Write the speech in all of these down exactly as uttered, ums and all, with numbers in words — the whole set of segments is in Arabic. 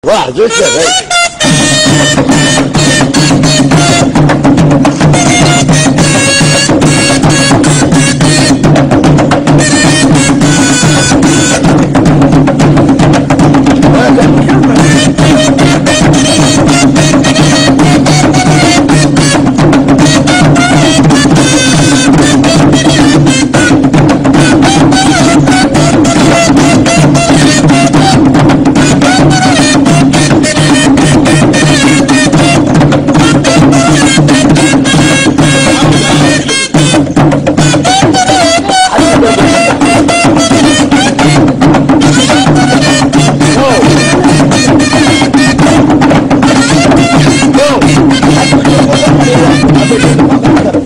واحد جوج ثلاثة.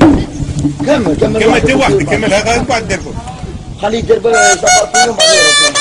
كمل كمل كمل انت وحدك كمل هذا انت بعد ديركم خليه يدير بالصبر فيهم بعدين